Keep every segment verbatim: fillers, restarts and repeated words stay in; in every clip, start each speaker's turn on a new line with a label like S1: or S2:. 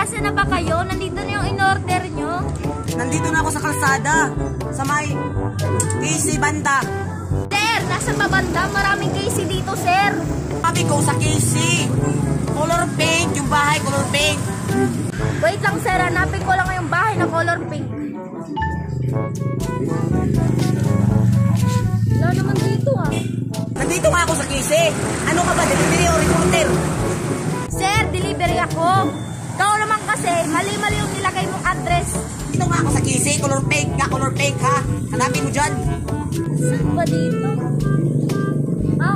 S1: Asan na ba kayo? Nandito na yung in-order nyo?
S2: Nandito na ako sa kalsada. Sa may K C banda.
S1: Sir, nasa ba banda? Maraming K C dito, sir.
S2: Sabi ko sa K C. Color pink. Yung bahay, color pink.
S1: Wait lang, sir. Hanapin ko lang yung bahay na color pink. Wala naman dito, ah.
S2: Nandito nga ako sa K C. Ano ka ba? Delivery o reporter?
S1: Sir, delivery ako. Ikaw naman kasi, mali-mali yung nilagay mong address.
S2: Dito nga ako sa K C. Color pink. Nga color pink, ha? Hanapin mo dyan.
S1: Saan ba dito? Ah.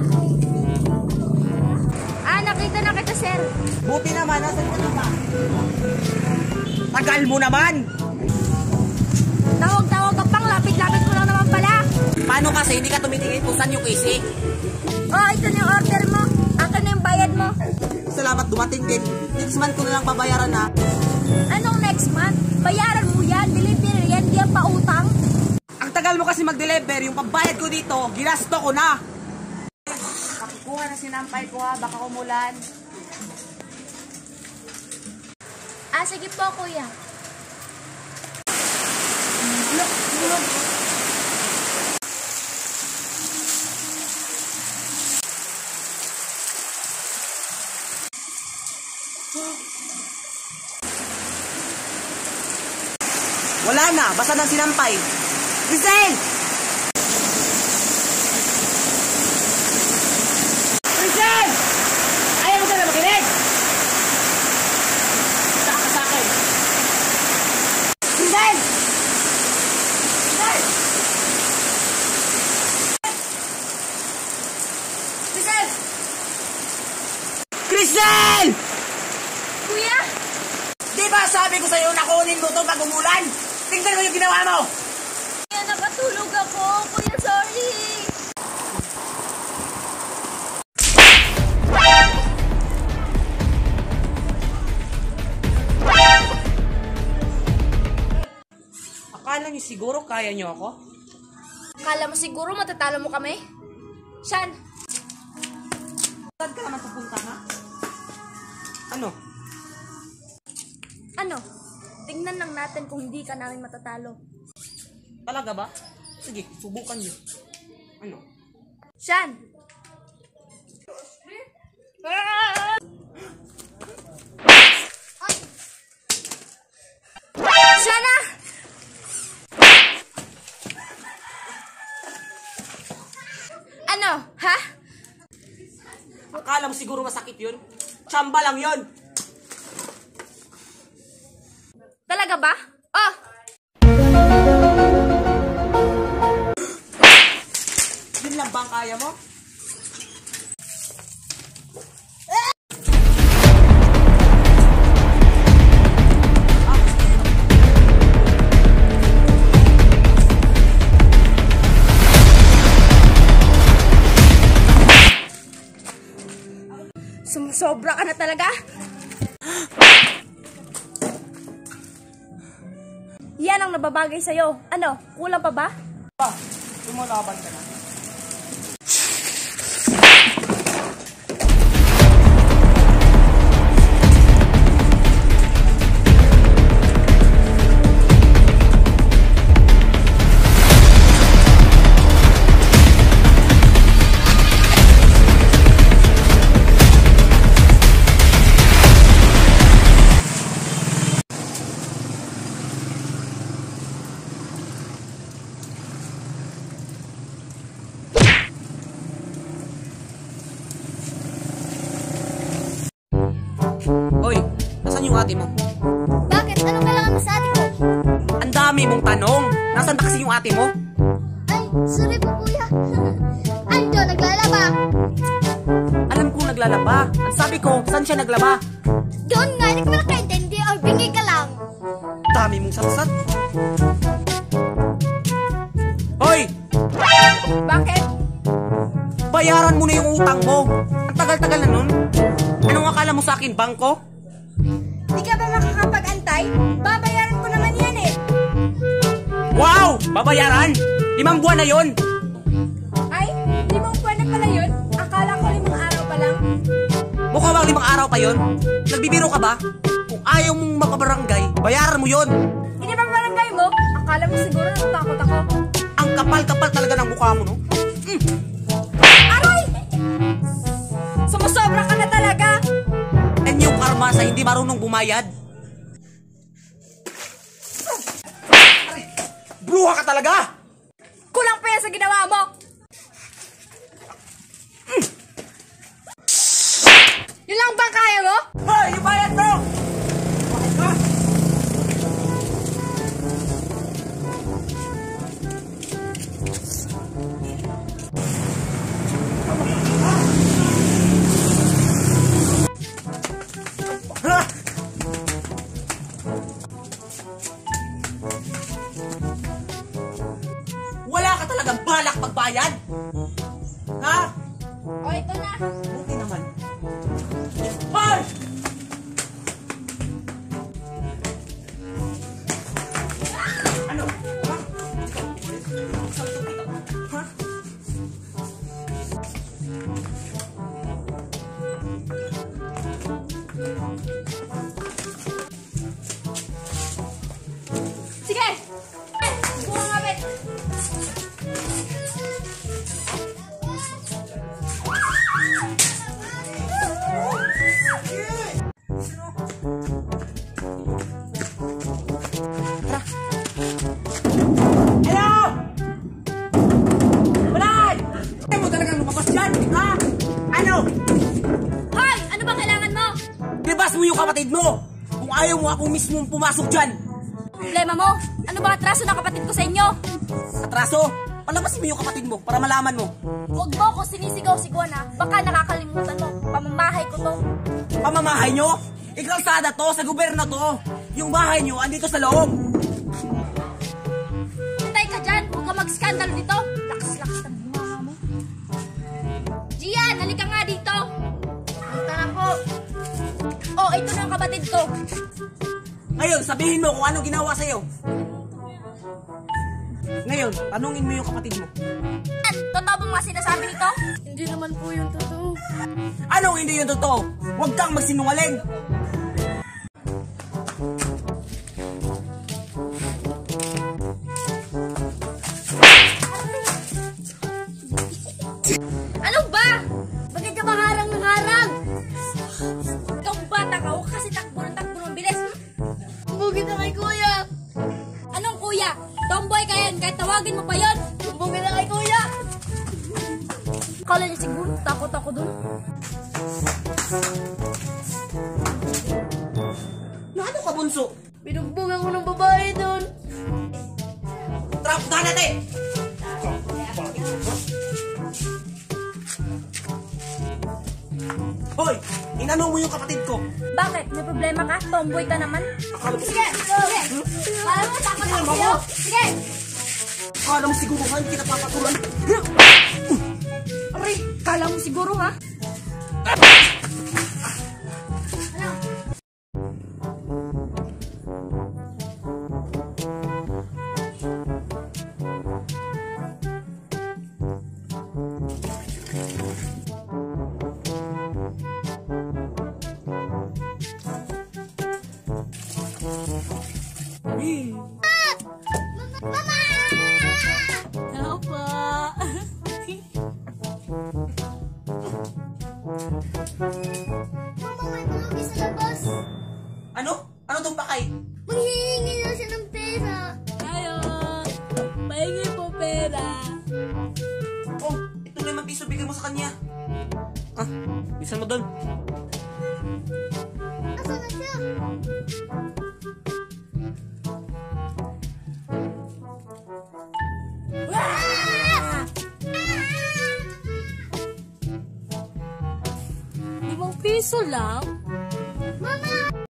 S1: Ah, nakita na kita, sir.
S2: Buti naman. Nasaan ka na ba? Tagal mo naman.
S1: Tawag-tawag ka pang, lapit-lapit ko lang naman pala.
S2: Paano kasi hindi ka tumitingin kung saan yung K C?
S1: Oh, ito na yung order mo. Akin na yung bayad mo.
S2: Salamat, dumating din. Next month ko na lang babayaran, ha?
S1: Anong next month? Bayaran mo yan. Delivery yan. Di yan pa utang.
S2: Ang tagal mo kasi mag-deliver. Yung pambayad ko dito, ginasto ko na. Kakukuha na sinampay ko, ha? Baka kumulan.
S1: Ah, sige po, kuya.
S2: Look, look. Wala na, basta nang sinampay. Giselle! Giselle! Ayaw mo ka na makinig! Saka ka sa akin. Giselle! Giselle! Giselle! Giselle!
S1: Kuya?
S2: Di ba sabi ko sa'yo na kunin mo ito pag umulan? Tingnan mo yung ginawa mo!
S1: Kuya, nakatulog ako. Kuya, sorry.
S2: Akala niyo siguro kaya niyo ako?
S1: Akala mo siguro matatalo mo kami? Saan?
S2: Saan ka naman pupunta, ha? Ano?
S1: Ano? Tingnan lang natin kung hindi ka namin matatalo.
S2: Talaga ba? Sige, subukan niyo. Ano?
S1: Saan? Saan na? Ano? Ha?
S2: Akala mo siguro masakit yun? Tsamba lang yun!
S1: Talaga ba? Oh!
S2: Yun lang ba ang kaya mo?
S1: Sumusobra ka na talaga? Yan ang nababagay sa'yo. Ano? Kulang pa ba?
S2: Pa, lumalaban ka na. Hoy, nasaan yung ate mo?
S1: Bakit? Anong kailangan mo sa ate ko?
S2: Ang dami mong tanong. Nasaan ba kasi yung ate mo?
S1: Ay, sorry po kuya. Ando, naglalaba.
S2: Alam kong naglalaba. Ang sabi ko, saan siya naglaba?
S1: Doon nga, hindi ko nakaintindi or bingi ka lang.
S2: Dami mong sarsat. Hoy!
S1: Bakit?
S2: Bayaran mo na yung utang mo. Ang tagal-tagal na nun. Anong akala mo sa akin, bangko?
S1: Di ka ba makakapag-antay? Babayaran ko naman yan eh.
S2: Wow! Babayaran! Limang buwan na yon.
S1: Ay, limang buwan na pala yun? Akala ko limang araw pa lang.
S2: Mukha bang limang araw pa yon? Nagbibiro ka ba? Kung ayaw mong makabarangay, bayaran mo yon.
S1: Hindi ba barangay mo? Akala mo siguro natakot ako.
S2: Ang kapal-kapal talaga ng mukha mo, no? Mm.
S1: Aray! Sumusobra ka na talaga.
S2: And yung karma sa hindi marunong bumayad. Bruha ka talaga!
S1: Kulang pa yan sa ginawa mo.
S2: Mm.
S1: Yun lang ba kaya mo?
S2: Hoy, yung bayad mo! Bakit ka? Ha? Wala ka talagang balak pagbayad? Ha?
S1: O, ito na.
S2: Buti naman. Hoy! Ano? Ha? Ha?
S1: Sige! Buka nga, Bet.
S2: Hello! Balay! Ayaw mo talagang lumabas dyan, ha? Ano?
S1: Hoy! Ano ba kailangan mo?
S2: Libas mo yung kapatid mo! Kung ayaw mo ako mismo pumasok dyan!
S1: Problema mo? Ano ba atraso ng kapatid ko sa inyo?
S2: Atraso! Palabasin mo yung kapatid mo para malaman mo.
S1: Huwag mo ako sinisigaw-sigawan ha. Baka nakakalimutan mo. Pamamahay ko to.
S2: Pamamahay nyo? Ikalsada to, sa gobyerno to. Yung bahay nyo, andito sa loob.
S1: Hintay ka dyan. Huwag ka mag-skandalo dito. Lakas-lakas ng bunga mo. Gian, halika nga dito. Punta na po. Oh, ito na ang kapatid ko.
S2: Ngayon, sabihin mo kung anong ginawa sa'yo. Ngayon, tanungin mo yung kapatid mo.
S1: At, totoo bang mga sinasabi nito?
S3: Hindi naman po yung totoo.
S2: Anong hindi yung totoo? Huwag kang magsinungaling.
S1: Ano ba? Bakit ka ba harang ng harang? Ikaw bata ka, huwag kasi takbo ng takbo ng bilis.
S3: Bugit na kay kuya!
S1: Anong kuya? Tomboy ka yan, kahit tawagin mo pa yon.
S3: Bugit na kay kuya!
S1: Kala niya siguro, takot ako dun.
S2: Na ano ka, bunso?
S3: Binugbog ako ng babae doon.
S2: Trap na natin! Hoy! Inanong mo yung kapatid ko.
S1: Bakit? May problema ka? Tomboy ka naman?
S2: Akala mo,
S1: Sige, sige. Kala mo, takot ako sa'yo. Sige.
S2: akala mo siguro ka, hindi kita papatulan.
S1: Aray, kala mo siguro ha?
S3: Hello po!
S4: Mama, may tulugi sa labas.
S2: Ano? Ano tong pakay?
S4: Manghihingi na siya ng pera.
S3: Tayo! Pahingi po pera!
S2: Oh, ito na limang piso, bigyan mo sa kanya. Ah, bisan mo doon.
S4: Nasaan na siya?
S3: Limang piso lang?